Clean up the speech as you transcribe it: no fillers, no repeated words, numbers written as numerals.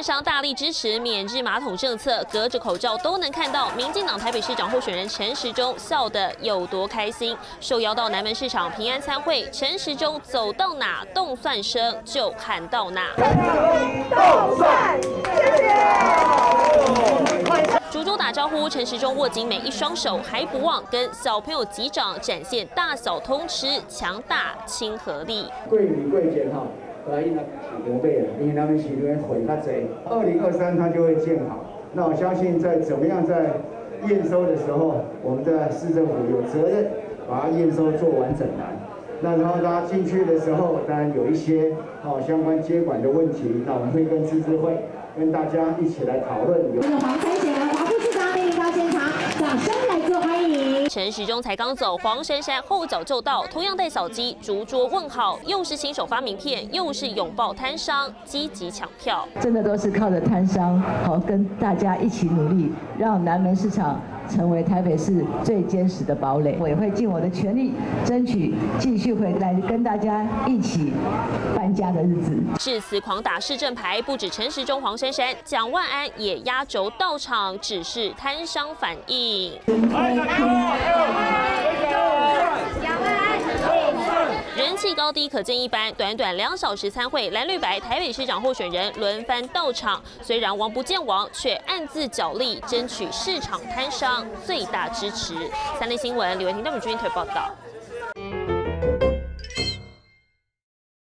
商大力支持免治马桶政策，隔着口罩都能看到民进党台北市长候选人陈时中笑得有多开心。受邀到南门市场平安参会，陈时中走到哪动算声就喊到哪。动算，谢谢。逐桌打招呼，陈时中握紧每一双手，还不忘跟小朋友击掌，展现大小通吃、强大亲和力。 贵米贵贱哈。 因为他们许多人混他贼，2023他就会建好。那我相信在怎么样在验收的时候，我们的市政府有责任把它验收做完整来。那然后大家进去的时候，当然有一些相关接管的问题，那我们会跟自治会跟大家一起来讨论。 黄彩显和黄副市长莅临到现场，掌声来做欢迎。 陈时中才刚走，黄珊珊后脚就到，同样带小鸡，逐桌问好，又是亲手发名片，又是拥抱摊商，积极抢票。 真的都是靠着摊商，好跟大家一起努力，让南门市场成为台北市最坚实的堡垒。我也会尽我的全力，争取继续回来跟大家一起搬家的日子。 致辞狂打市政牌，不止陈时中、黄珊珊，蒋万安也压轴到场，只是摊商反应。人气高低可见一斑，短短2小时参会，蓝绿白台北市长候选人轮番到场。虽然王不见王，却暗自角力，争取市场摊商最大支持。三立新闻李维婷、邓敏君特报道。